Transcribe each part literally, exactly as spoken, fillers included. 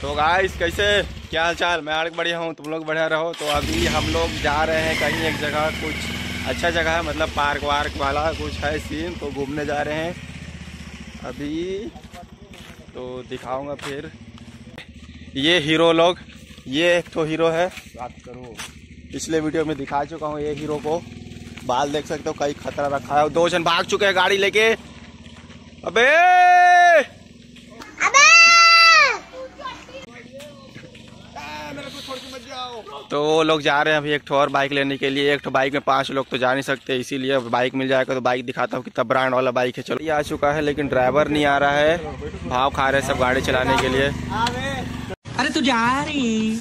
तो गाइस कैसे क्या हाल चाल, मैं आर्क बढ़िया हूँ, तुम लोग बढ़िया रहो। तो अभी हम लोग जा रहे हैं कहीं एक जगह, कुछ अच्छा जगह है, मतलब पार्क वार्क वाला कुछ है सीन, तो घूमने जा रहे हैं अभी। तो दिखाऊंगा फिर। ये हीरो लोग, ये एक तो हीरो है, बात करो पिछले वीडियो में दिखा चुका हूँ। ये हीरो को बाल देख सकते हो, कई खतरा रखा है। दो जन भाग चुके हैं गाड़ी लेके। अबे तो वो लोग जा रहे हैं अभी एक ठो और बाइक लेने के लिए। एक ठो बाइक में पांच लोग तो जा नहीं सकते, इसीलिए बाइक मिल जाएगा तो बाइक दिखाता हूँ कितना ब्रांड वाला बाइक है। चलो ये आ चुका है, लेकिन ड्राइवर नहीं आ रहा है, भाव खा रहे हैं सब गाड़ी चलाने के लिए। अरे तू जा रही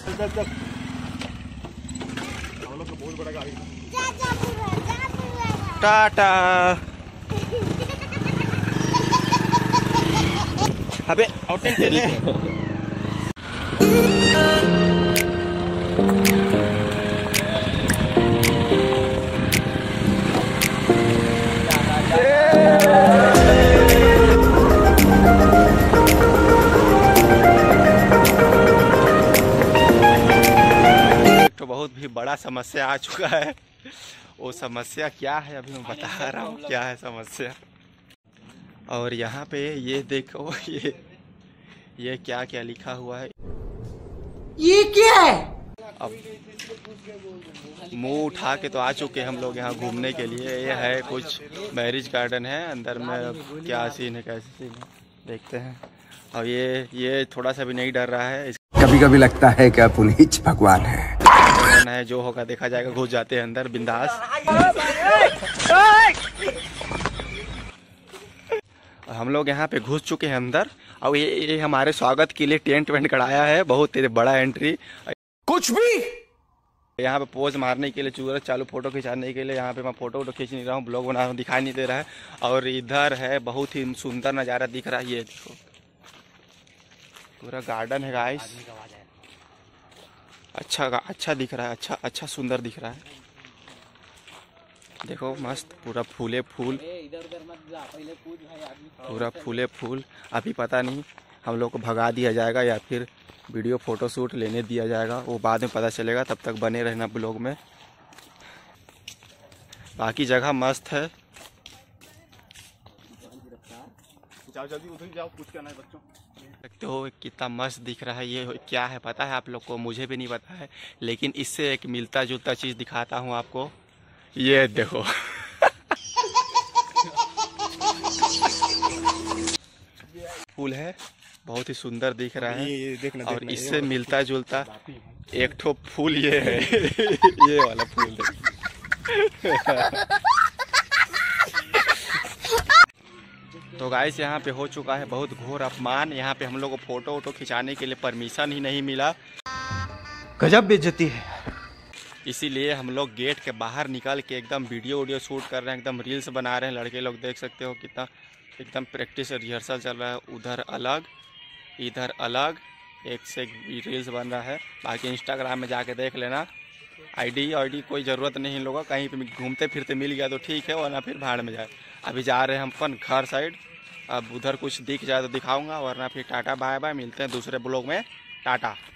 टाटा। अबे आउटिंग के लिए तो बहुत भी बड़ा समस्या आ चुका है। वो समस्या क्या है अभी मैं बता रहा हूँ क्या है समस्या। और यहाँ पे ये देखो, ये ये क्या क्या लिखा हुआ है, ये क्या है? अब मुंह उठा के तो आ चुके हम लोग यहाँ घूमने के लिए। ये है कुछ मैरिज गार्डन है, अंदर में क्या सीन है कैसे सीन है देखते हैं। और ये ये थोड़ा सा भी नहीं डर रहा है। कभी कभी लगता है कि आप उन्हीं भगवान है है जो होगा देखा जाएगा। घुस जाते हैं अंदर बिंदास। हम लोग यहाँ पे घुस चुके हैं अंदर। और ये, ये हमारे स्वागत के लिए टेंट वेंट कढ़ाया है, बहुत बड़ा एंट्री। कुछ भी यहाँ पे पोज मारने के लिए, सूरज चालू फोटो खिंचाने के लिए। यहाँ पे मैं फोटो वोटो खींच नहीं रहा हूँ, ब्लॉग बना रहा हूँ, दिखाई नहीं दे रहा है। और इधर है बहुत ही सुंदर नज़ारा दिख रहा है। ये देखो पूरा गार्डन है गाइस, अच्छा अच्छा दिख रहा है, अच्छा अच्छा सुंदर दिख रहा है। देखो मस्त पूरा फूले फूल, पूरा फूले फूल। अभी पता नहीं हम लोग को भगा दिया जाएगा या फिर वीडियो फोटो शूट लेने दिया जाएगा, वो बाद में पता चलेगा। तब तक बने रहना ब्लॉग में। बाकी जगह मस्त है। जाओ जल्दी उधर जाओ, कुछ करना है बच्चों। देखते हो कितना मस्त दिख रहा है। ये क्या है पता है आप लोग को? मुझे भी नहीं पता है, लेकिन इससे एक मिलता जुलता चीज दिखाता हूँ आपको। ये देखो फूल है, बहुत ही सुंदर दिख रहा है। ये देखना, और देखना, इससे मिलता जुलता एक ठो फूल ये है ये वाला फूल तो गाइस यहाँ पे हो चुका है बहुत घोर अपमान। यहाँ पे हम लोग को फोटो वोटो खिंचाने के लिए परमिशन ही नहीं मिला। गजब बेइज्जती है। इसीलिए हम लोग गेट के बाहर निकल के एकदम वीडियो वीडियो शूट कर रहे हैं, एकदम रील्स बना रहे हैं। लड़के लोग देख सकते हो कितना एकदम प्रैक्टिस रिहर्सल चल रहा है। उधर अलग इधर अलग, एक से एक रील्स बन रहा है। बाकी इंस्टाग्राम में जाके देख लेना। आईडी आईडी कोई ज़रूरत नहीं इन लोगों, कहीं पे घूमते फिरते मिल गया तो ठीक है, वरना फिर भाड़ में जाए। अभी जा रहे हैं हम अपन घर साइड। अब उधर कुछ दिख जाए तो दिखाऊंगा, वरना फिर टाटा बाय बाय। मिलते हैं दूसरे ब्लॉग में, टाटा।